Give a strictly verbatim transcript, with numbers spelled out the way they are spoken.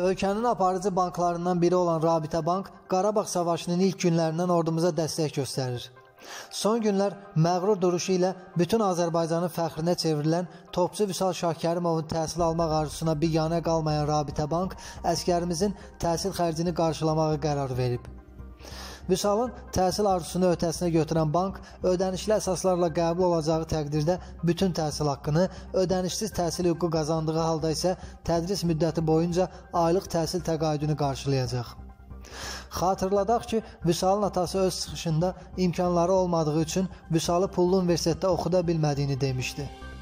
Ölkənin aparıcı banklarından biri olan Rabitə Bank, Qarabağ Savaşının ilk günlərindən ordumuza dəstək göstərir. Son günlər məğrur duruşu ilə bütün Azərbaycanın fəxrinə çevrilən topçu Vüsal Şahkərimovun təhsil almaq arzusuna biganə qalmayan Rabitə Bank, əskərimizin təhsil xərcini qarşılamağa qərar verib. Vüsalın təhsil arzusunu öhdəsinə götürən bank, ödənişli əsaslarla qəbul olacağı təqdirdə bütün təhsil haqqını, ödənişsiz təhsil hüququ qazandığı halda isə tədris müddəti boyunca aylıq təhsil təqaüdünü qarşılayacaq. Xatırladaq ki, Vüsalın atası öz çıxışında imkanları olmadığı üçün Vüsalı pullu universitetdə oxuda bilmədiyini demişdi.